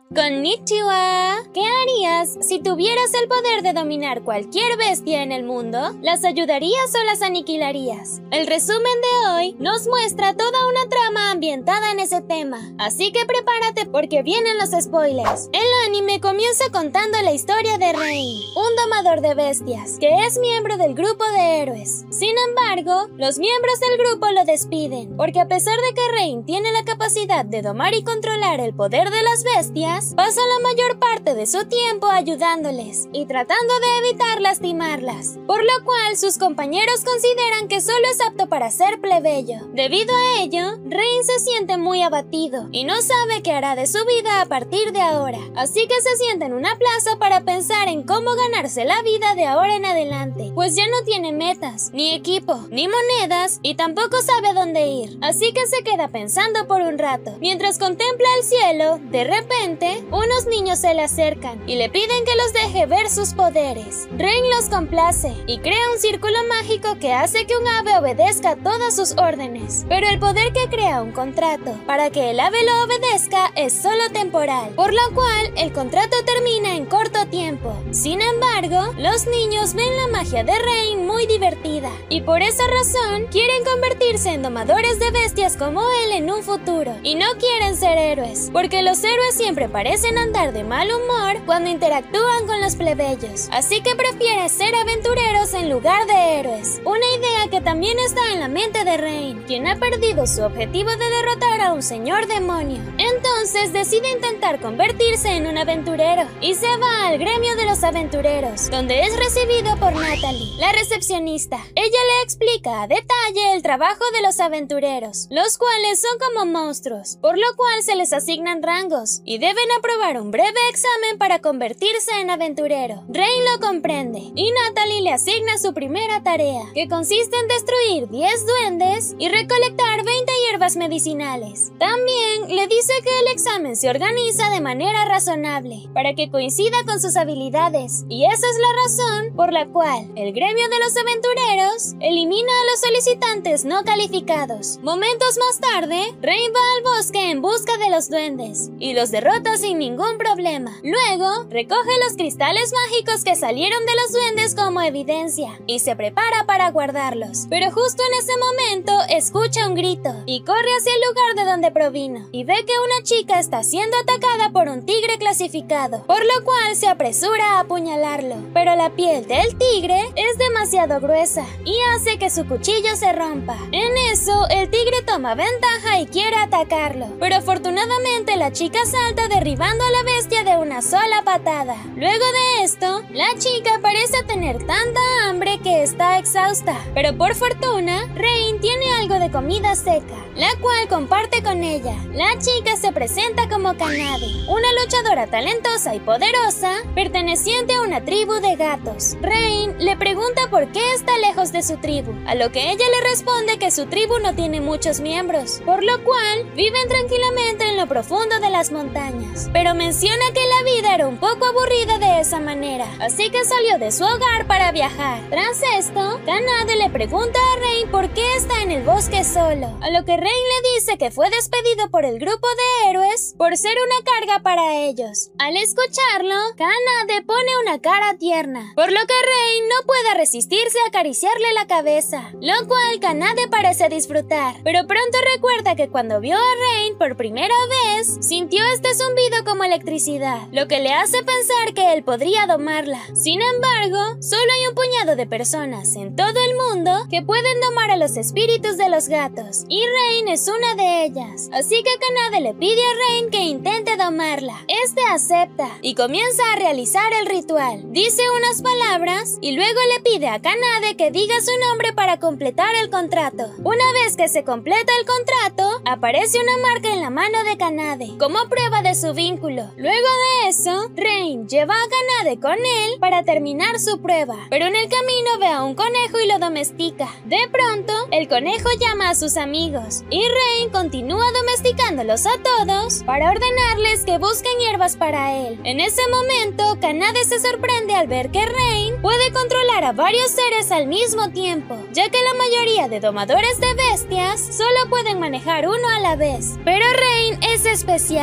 Konnichiwa. ¿Qué harías si tuvieras el poder de dominar cualquier bestia en el mundo? ¿Las ayudarías o las aniquilarías? El resumen de hoy nos muestra toda una trama ambientada en ese tema, así que prepárate porque vienen los spoilers. El anime comienza contando la historia de Rain, un domador de bestias, que es miembro del grupo de héroes. Sin embargo, los miembros del grupo lo despiden, porque a pesar de que Rain tiene la capacidad de domar y controlar el poder de las bestias, pasa la mayor parte de su tiempo ayudándoles y tratando de evitar lastimarlas, por lo cual sus compañeros consideran que solo es apto para ser plebeyo. Debido a ello, Rain se siente muy abatido y no sabe qué hará de su vida a partir de ahora, así que se sienta en una plaza para pensar en cómo ganarse la vida de ahora en adelante, pues ya no tiene metas, ni equipo, ni monedas y tampoco sabe dónde ir, así que se queda pensando por un rato. Mientras contempla el cielo, de repente, unos niños se le acercan y le piden que los deje ver sus poderes. Rain los complace y crea un círculo mágico que hace que un ave obedezca todas sus órdenes. Pero el poder que crea un contrato para que el ave lo obedezca es solo temporal, por lo cual el contrato termina en corto tiempo. Sin embargo, los niños ven la magia de Rain muy divertida y por esa razón quieren convertirse en domadores de bestias como él en un futuro. Y no quieren ser héroes, porque los héroes siempre parecen andar de mal humor cuando interactúan con los plebeyos, así que prefiere ser aventureros en lugar de héroes. Una idea que también está en la mente de Rain, quien ha perdido su objetivo de derrotar a un señor demonio. Entonces decide intentar convertirse en un aventurero y se va al gremio de los aventureros, donde es recibido por Natalie, la recepcionista. Ella le explica a detalle el trabajo de los aventureros, los cuales son como monstruos, por lo cual se les asignan rangos y deben aprobar un breve examen para convertirse en aventurero. Rain lo comprende y Natalie le asigna su primera tarea, que consiste en destruir 10 duendes y recolectar 20 hierbas medicinales. También le dice que el examen se organiza de manera razonable para que coincida con sus habilidades, y esa es la razón por la cual el gremio de los aventureros elimina a los solicitantes no calificados. Momentos más tarde, Rain va al bosque en busca de los duendes y los derrota sin ningún problema. Luego, recoge los cristales mágicos que salieron de los duendes como evidencia y se prepara para guardarlos. Pero justo en ese momento escucha un grito y corre hacia el lugar de donde provino y ve que una chica está siendo atacada por un tigre clasificado, por lo cual se apresura a apuñalarlo. Pero la piel del tigre es demasiado gruesa y hace que su cuchillo se rompa. En eso, el tigre toma ventaja y quiere atacarlo, pero afortunadamente la chica salta derribando a la bestia de una sola patada. Luego de esto, la chica parece tener tanta hambre que está exhausta, pero por fortuna, Rain tiene algo de comida seca, la cual comparte con ella. La chica se presenta como Kanade, una luchadora talentosa y poderosa, perteneciente a una tribu de gatos. Rain le pregunta por qué está lejos de su tribu, a lo que ella le responde que su tribu no tiene muchos miembros, por lo cual viven tranquilamente en lo profundo de las montañas. Pero menciona que la vida era un poco aburrida de esa manera, así que salió de su hogar para viajar. Tras esto, Kanade le pregunta a Rain por qué está en el bosque solo, a lo que Rain le dice que fue despedido por el grupo de héroes por ser una carga para ellos. Al escucharlo, Kanade pone una cara tierna, por lo que Rain no puede resistirse a acariciarle la cabeza, lo cual Kanade parece disfrutar, pero pronto recuerda que cuando vio a Rain por primera vez, sintió este zumbido como electricidad, lo que le hace pensar que él podría domarla. Sin embargo, solo hay un puñado de personas en todo el mundo que pueden domar a los espíritus de los gatos, y Rain es una de ellas, así que Kanade le pide a Rain que intente domarla. Este acepta y comienza a realizar el ritual. Dice unas palabras y luego le pide a Kanade que diga su nombre para completar el contrato. Una vez que se completa el contrato, aparece una marca en la mano de Kanade como prueba de su vínculo. Luego de eso, Rain lleva a Kanade con él para terminar su prueba, pero en el camino ve a un conejo y lo domestica. De pronto, el conejo llama a sus amigos y Rain continúa domesticándolos a todos para ordenarles que busquen hierbas para él. En ese momento, Kanade se sorprende al ver que Rain puede controlar a varios seres al mismo tiempo, ya que la mayoría de domadores de bestias solo pueden manejar uno a la vez. Pero Rain es especial.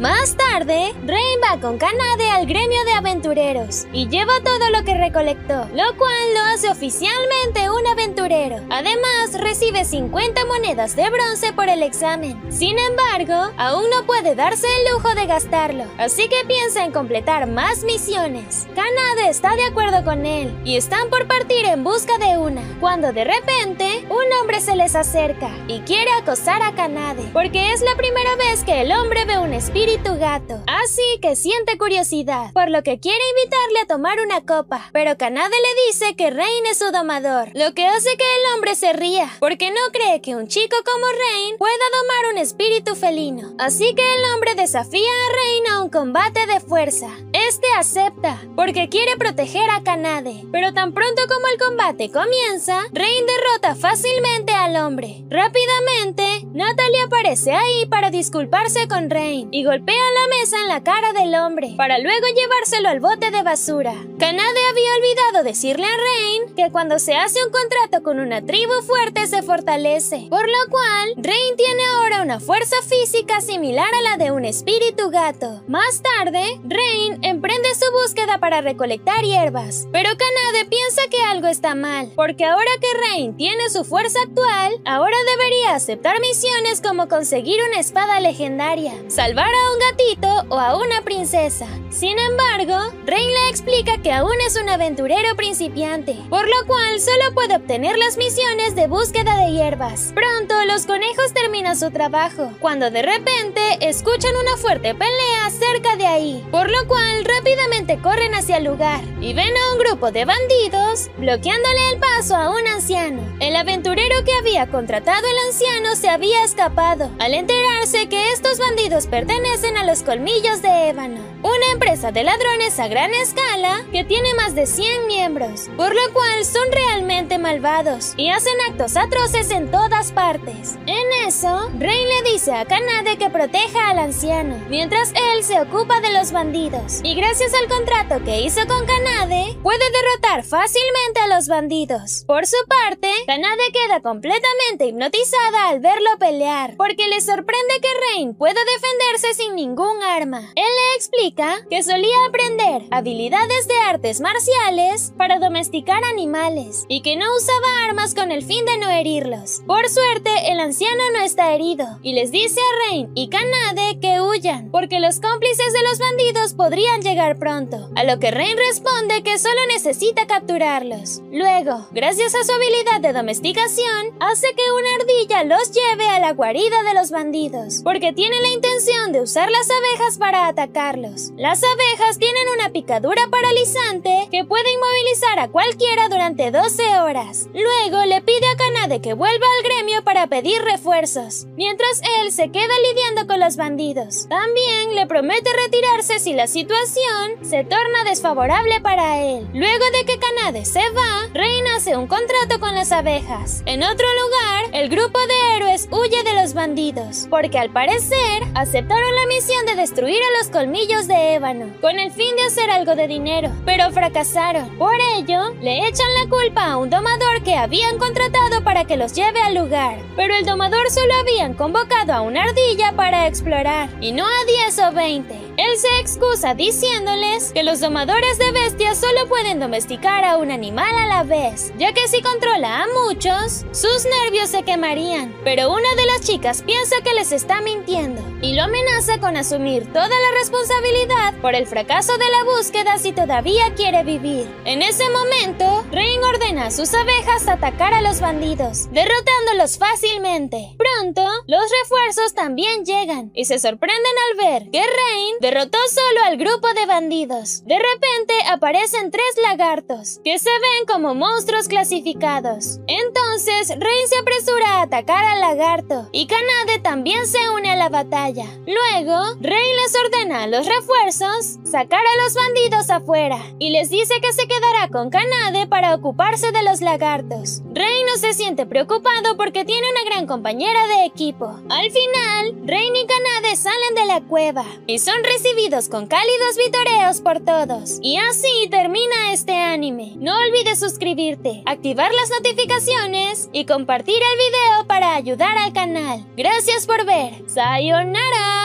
Más tarde, Rain va con Kanade al gremio de aventureros y lleva todo lo que recolectó, lo cual lo hace oficialmente un aventurero. Además, recibe 50 monedas de bronce por el examen. Sin embargo, aún no puede darse el lujo de gastarlo, así que piensa en completar más misiones. Kanade está de acuerdo con él y están por partir en busca de una, cuando de repente un hombre se les acerca y quiere acosar a Kanade, porque es la primera vez que el hombre ve un espíritu gato, así que siente curiosidad, por lo que quiere invitarle a tomar una copa, pero Kanade le dice que Rain es su domador, lo que hace que el hombre se ría, porque no cree que un chico como Rain pueda domar un espíritu felino, así que el hombre desafía a Rain a un combate de fuerza. Este acepta, porque quiere proteger a Kanade, pero tan pronto como el combate comienza, Rain derrota fácilmente al hombre. Rápidamente, Natalie aparece ahí para disculparse con Rain y golpea la mesa en la cara del hombre, para luego llevárselo al bote de basura. Kanade había olvidado decirle a Rain que cuando se hace un contrato con una tribu fuerte se fortalece, por lo cual Rain tiene ahora una fuerza física similar a la de un espíritu gato. Más tarde, Rain emprende su búsqueda para recolectar hierbas, pero Kanade piensa que algo está mal, porque ahora que Rain tiene su fuerza actual, ahora debería aceptar misiones como conseguir una espada legendaria, salvar a un gatito o a una princesa. Sin embargo, Rain le explica que aún es un aventurero principiante, por lo cual solo puede obtener las misiones de búsqueda de hierbas. Pronto, los conejos terminan su trabajo, cuando de repente escuchan una fuerte pelea cerca de ahí, por lo cual rápidamente corren hacia el lugar y ven a un grupo de bandidos bloqueándole el paso a un anciano. El aventurero que había contratado el anciano se había escapado, al enterarse que estos bandidos pertenecen a los Colmillos de Ébano, una empresa de ladrones a gran escala que tiene más de 100 miembros, por lo cual son realmente malvados y hacen actos atroces en todas partes. En eso, Rain le dice a Kanade que proteja al anciano, mientras él se ocupa de los bandidos, y gracias al contrato que hizo con Kanade, puede derrotar fácilmente a los bandidos. Por su parte, Kanade queda completamente hipnotizada al verlo pelear, porque le sorprende que Rain pueda defenderse sin ningún arma. Él le explica que solía aprender habilidades de artes marciales para domesticar animales, y que no usaba armas con el fin de no herirlos. Por suerte, el anciano no está herido, y les dice a Rain y Kanade que huyan, porque los cómplices de los bandidos podrían llegar pronto, a lo que Rain responde que solo necesita capturarlos. Luego, gracias a su habilidad de domesticación, hace que una ardilla los lleve a la guarida de los bandidos, porque tiene la intención de usar las abejas para atacarlos. Las abejas tienen una picadura paralizante que puede inmovilizar a cualquiera durante 12 horas. Luego le pide a Kanade que vuelva al gremio para pedir refuerzos, mientras él se queda lidiando con los bandidos. También le promete retirarse si la situación se torna desfavorable para él. Luego de que Kanade se va, Rain hace un contrato con las abejas. En otro lugar, el grupo de héroes huye de los bandidos, porque al parecer aceptaron la misión de destruir a los Colmillos de Ébano, con el fin de hacer algo de dinero, pero fracasaron. Por ello, le echan la culpa a un domador que habían contratado para que los lleve al lugar, pero el domador solo habían convocado a una ardilla para explorar, y no a 10 o 20. Él se excusa diciéndoles que los domadores de bestias solo pueden domesticar a un animal a la vez, ya que si controla a muchos, sus nervios se quemarían. Pero una de las chicas piensa que les está mintiendo y lo amenaza con asumir toda la responsabilidad por el fracaso de la búsqueda si todavía quiere vivir. En ese momento, Rain ordena a sus abejas atacar a los bandidos, derrotándolos fácilmente. Pronto, los refuerzos también llegan y se sorprenden al ver que Rain derrotó solo al grupo de bandidos. De repente aparecen 3 lagartos, que se ven como monstruos clasificados. Entonces, Rain se apresura a atacar al lagarto, y Kanade también se une a la batalla. Luego, Rain les ordena a los refuerzos sacar a los bandidos afuera, y les dice que se quedará con Kanade para ocuparse de los lagartos. Rain no se siente preocupado porque tiene una gran compañera de equipo. Al final, Rain y Kanade salen de la cueva, y son recibidos con cálidos vitoreos por todos. Y así termina este anime. No olvides suscribirte, activar las notificaciones y compartir el video para ayudar al canal. Gracias por ver. ¡Sayonara!